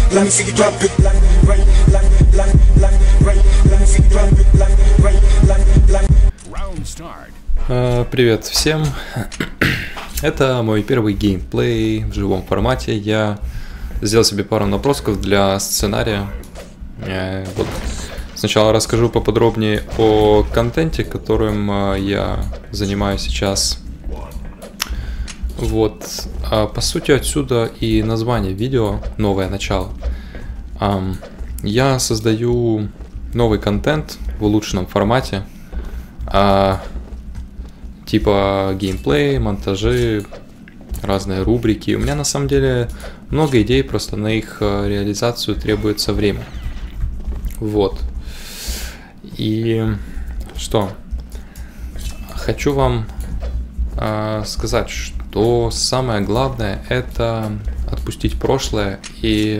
let me see you drop it. Right, right, let me see you drop it. Right. Round start. Привет всем. Это мой первый геймплей в живом формате. Я сделал себе пару набросков для сценария. Вот. Сначала расскажу поподробнее о контенте, которым я занимаюсь сейчас. Вот. По сути, отсюда и название видео «Новое начало». Я создаю новый контент в улучшенном формате. Типа геймплей, монтажи, разные рубрики. У меня на самом деле много идей, просто на их реализацию требуется время. Вот. И что? Хочу вам сказать, что самое главное — это отпустить прошлое и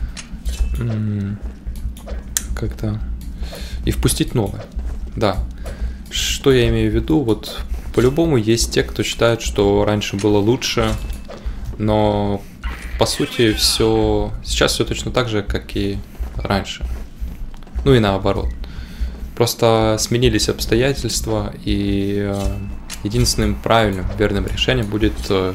как-то и впустить новое. Да. Что я имею в виду? Вот по-любому есть те, кто считает, что раньше было лучше, но по сути все сейчас все точно так же, как и раньше. Ну и наоборот. Просто сменились обстоятельства, и единственным правильным, верным решением будет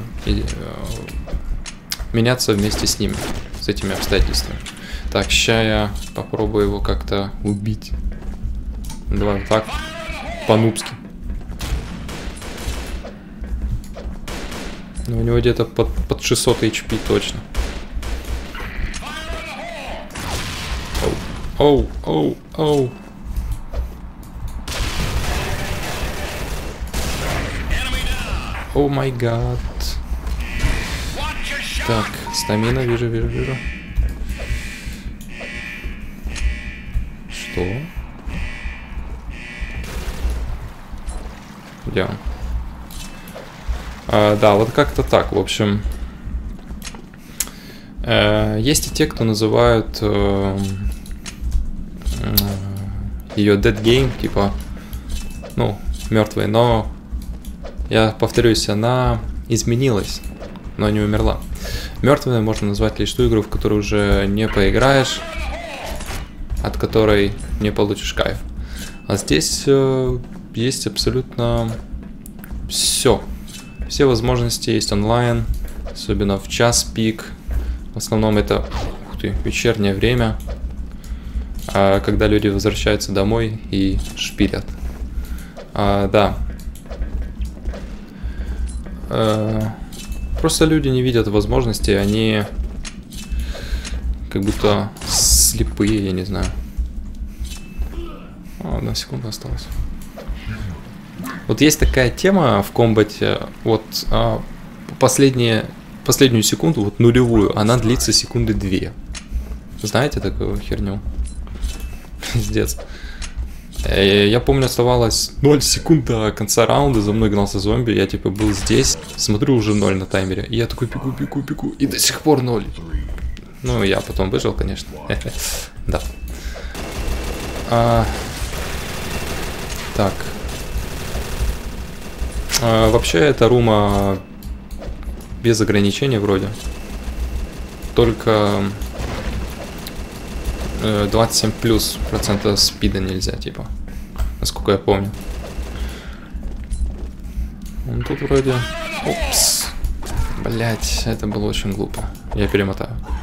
меняться вместе с ними, с этими обстоятельствами. Так, ща я попробую его как-то убить. Давай вот так, по-нубски. Но у него где-то под 600 HP точно. Оу, оу, оу. О май гад. Так, стамина, вижу. Что? Где он? Да, вот как-то так, в общем. Есть и те, кто называют ее dead game, типа, ну, мертвой, но я повторюсь, она изменилась, но не умерла. Мертвой можно назвать лишь ту игру, в которую уже не поиграешь, от которой не получишь кайф. А здесь есть абсолютно все. Все возможности есть онлайн, особенно в час пик. В основном это, ух ты, вечернее время, когда люди возвращаются домой и шпилят. Да. Просто люди не видят возможности, они как будто слепые, я не знаю. Одна секунда осталась. Вот есть такая тема в комбате, вот последнюю секунду, вот нулевую, она длится секунды 2. Знаете такую херню? Пиздец. Я помню, оставалось 0 секунд до конца раунда, за мной гнался зомби, я типа был здесь, смотрю, уже 0 на таймере, и я такой бегу, и до сих пор 0. Ну, я потом выжил, конечно. Да. Так. Вообще, эта рума без ограничений вроде. Только 27+% спида нельзя, типа. Насколько я помню. Тут вроде... Упс. Блять, это было очень глупо. Я перемотаю.